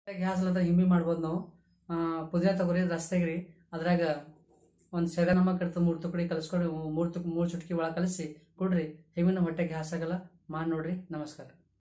Gas ಅಲ್ಲದ ಹಿಂಬಿ ಮಾಡ್ಬೋದು ನಾವು. ಪುದೀನ ತಗೋರಿ, ರಸ ತೆಗಿರಿ, ಅದ್ರಾಗ ಒಂದು ಸೇದಾ ನಮಕ್ ಇರ್ತದೆ, 3 ತುಕಡಿ ಕಲಿಸ್ಕೊಂಡು 3 ಚುಟ್ಕಿ ಒಳಗೆ ಕಲಿಸಿ ಕೊಡ್ರಿ. ಹೆವಿನ ಹೊಟ್ಟೆ ಗ್ಯಾಸ್ ಆಗಲ್ಲ. ಮಾಡಿ ನೋಡ್ರಿ. ನಮಸ್ಕಾರ.